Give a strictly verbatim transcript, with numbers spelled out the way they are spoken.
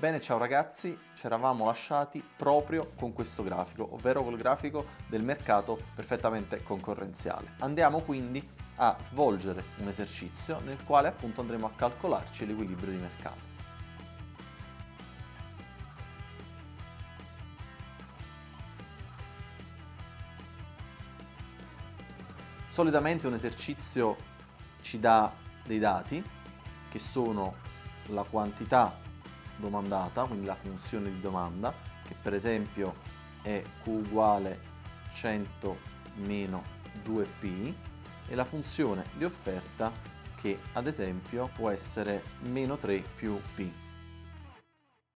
Bene, ciao ragazzi, ci eravamo lasciati proprio con questo grafico, ovvero col grafico del mercato perfettamente concorrenziale. Andiamo quindi a svolgere un esercizio nel quale appunto andremo a calcolarci l'equilibrio di mercato. Solitamente un esercizio ci dà dei dati che sono la quantità domandata, quindi la funzione di domanda, che per esempio è Q uguale cento meno due P, e la funzione di offerta che ad esempio può essere meno tre più P.